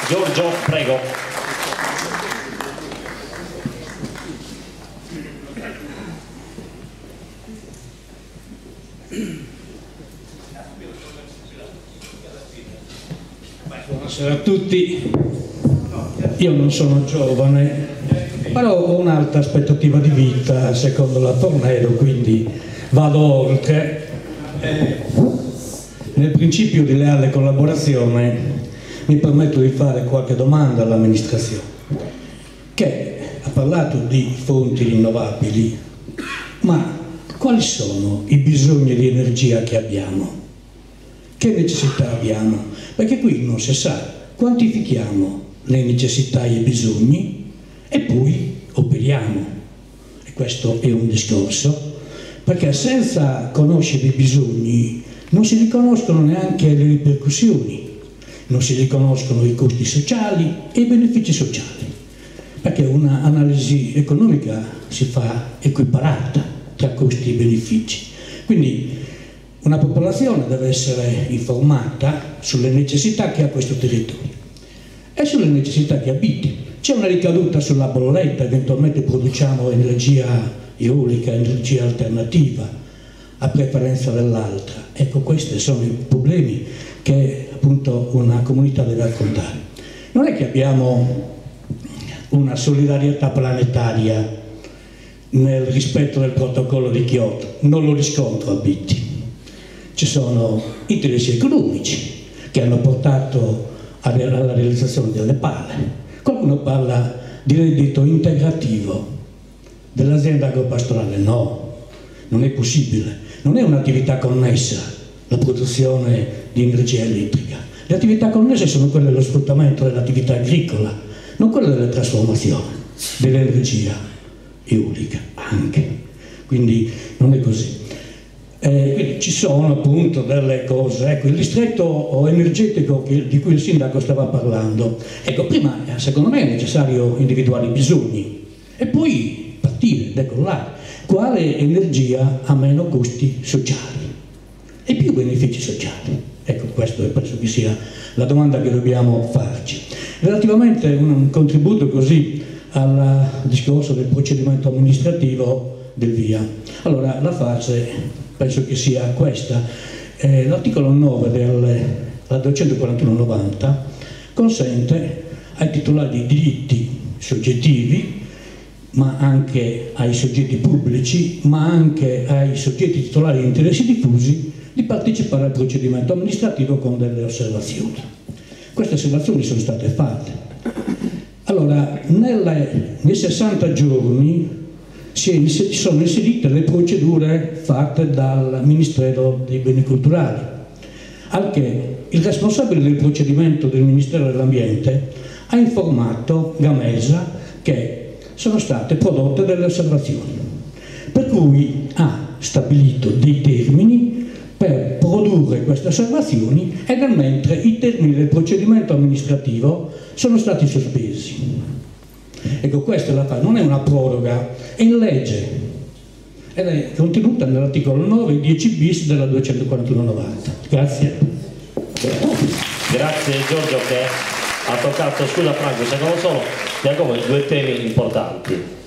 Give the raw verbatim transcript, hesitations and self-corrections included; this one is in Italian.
Giorgio, prego. Buonasera a tutti. Io non sono giovane, però ho un'alta aspettativa di vita secondo la Fornero, quindi vado oltre. Eh, nel principio di leale collaborazione mi permetto di fare qualche domanda all'amministrazione, che ha parlato di fonti rinnovabili, ma quali sono i bisogni di energia che abbiamo? Che necessità abbiamo? Perché qui non si sa, quantifichiamo le necessità e i bisogni e poi operiamo. E questo è un discorso, perché senza conoscere i bisogni non si riconoscono neanche le ripercussioni, non si riconoscono i costi sociali e i benefici sociali, perché un'analisi economica si fa equiparata tra costi e benefici. Quindi una popolazione deve essere informata sulle necessità che ha questo territorio e sulle necessità che abiti. C'è una ricaduta sulla bolletta, eventualmente produciamo energia eolica, energia alternativa a preferenza dell'altra. Ecco, questi sono i problemi che appunto una comunità deve affrontare. Non è che abbiamo una solidarietà planetaria nel rispetto del protocollo di Kyoto, non lo riscontro a Bitti. Ci sono interessi economici che hanno portato alla realizzazione delle pale. Qualcuno parla di reddito integrativo dell'azienda agropastorale. No, non è possibile. Non è un'attività connessa la produzione di energia elettrica. Le attività connesse sono quelle dello sfruttamento dell'attività agricola, non quelle della trasformazione dell'energia eolica anche. Quindi non è così. Eh, quindi ci sono appunto delle cose, ecco, il distretto energetico che, di cui il sindaco stava parlando, ecco, prima secondo me è necessario individuare i bisogni e poi partire, decollare. Quale energia ha meno costi sociali e più benefici sociali? Ecco, questo penso che sia la domanda che dobbiamo farci. Relativamente a un contributo così al discorso del procedimento amministrativo del via. Allora, la fase penso che sia questa. Eh, l'articolo nove della duecentoquarantuno novanta consente ai titolari di diritti soggettivi, ma anche ai soggetti pubblici, ma anche ai soggetti titolari di interessi diffusi, di partecipare al procedimento amministrativo con delle osservazioni. Queste osservazioni sono state fatte. Allora, nelle, nei sessanta giorni si sono inserite le procedure fatte dal Ministero dei Beni Culturali, al che il responsabile del procedimento del Ministero dell'Ambiente ha informato Gamesa che sono state prodotte delle osservazioni, per cui ha stabilito dei termini per produrre queste osservazioni e nel mentre i termini del procedimento amministrativo sono stati sospesi. Ecco, questa è la parte, non è una proroga, è in legge ed è contenuta nell'articolo nove dieci bis della duecentoquarantuno novanta. Grazie. Grazie Giorgio che ha toccato, scusa Franco, secondo solo Giacomo, due temi importanti.